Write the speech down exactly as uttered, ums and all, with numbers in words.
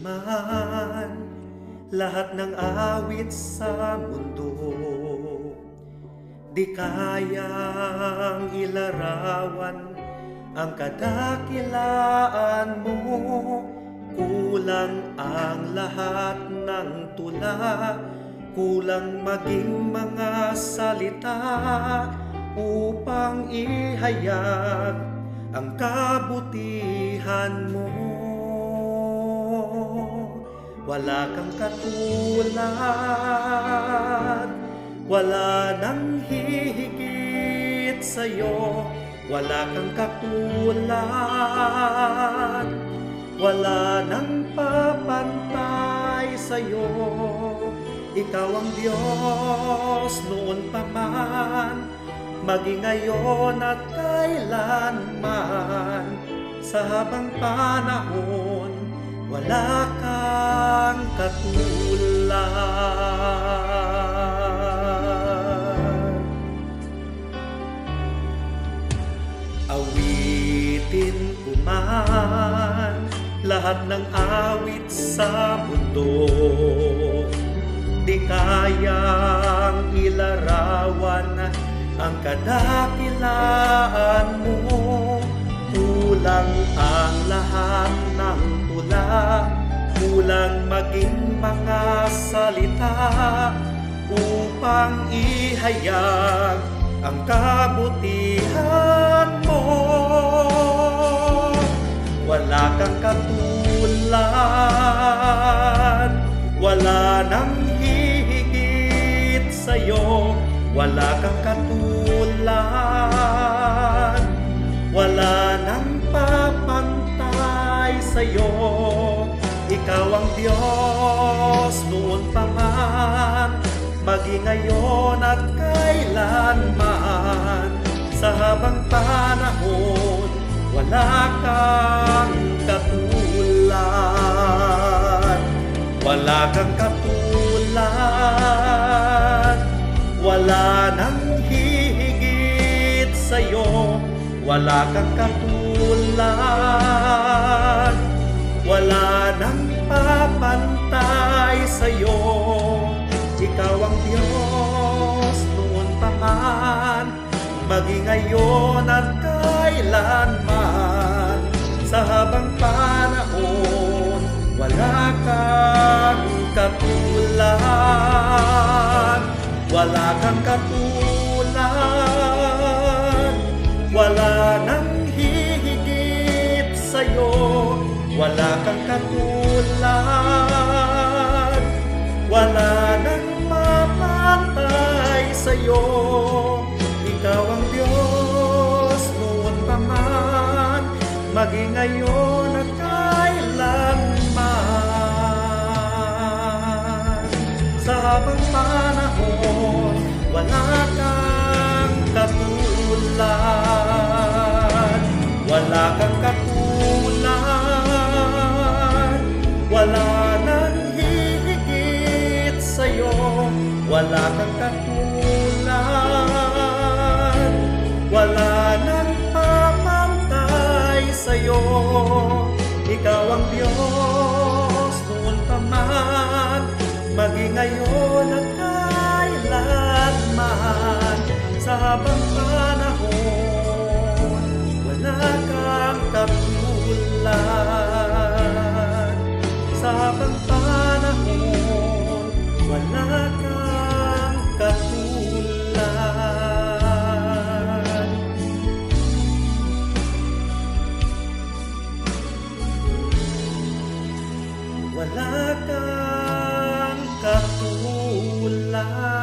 man lahat ng awit sa mundo, di kayang ilarawan ang kadakilaan mo. Kulang ang lahat ng tula, kulang maging mga salita upang ihayag ang kabutihan mo. Wala kang katulad, wala nang hihigit sa'yo. Wala kang katulad, wala nang papantay sa'yo. Ikaw ang Diyos noon pa man, maging ngayon at kailanman. Sa habang panahon, wala kang katulad. Awitin ko man lahat ng awit sa mundo, di kayang ilarawan ang kadakilaan mo. Kulang ang lahat ng tula, kulang maging mga salita upang ihayag ang kabutihan mo. Wala kang katulad, wala nang hihigit sa'yo. Wala kang katulad, wala nang papantay sa'yo. Ikaw ang Diyos noon pa man, maging ngayon at kailanman. Sa habang panahon, wala kang katulad. Wala kang katulad, wala nang hihigit sa'yo. Wala kang katulad, wala nang papantay sa'yo. Ikaw ang Diyos noon pa man, maging ngayon at kailanman. Sa habang panahon, wala kang katulad. Wala kang katulad, wala nang hihigit sa'yo. Wala kang katulad, wala nang mapantay sa'yo. Ikaw ang Diyos noon pa man, maging ngayon at kailanman. Sa habang panahon, wala kang katulad. Wala kang katulad, wala nang hihigit sa'yo. Wala kang katulad, wala nang papantay sa'yo. Ikaw ang Diyos noon pa man, maging ngayon at kailanman. Sa habang panahon, wala kang katulad. Sa habang panahon, wala kang katulad. Wala kang katulad.